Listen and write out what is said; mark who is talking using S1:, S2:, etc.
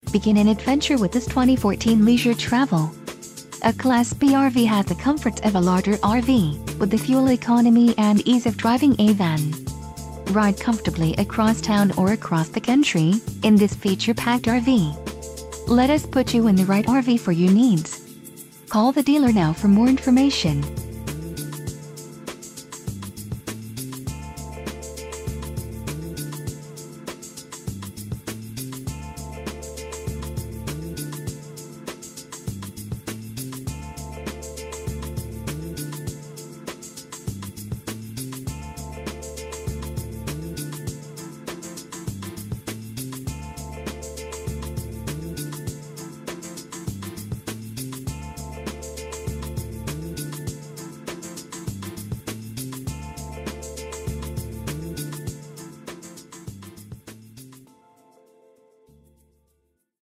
S1: Begin an adventure with this 2014 leisure travel. A Class B RV has the comforts of a larger RV, with the fuel economy and ease of driving a van. Ride comfortably across town or across the country in this feature-packed RV. Let us put you in the right RV for your needs. Call the dealer now for more information.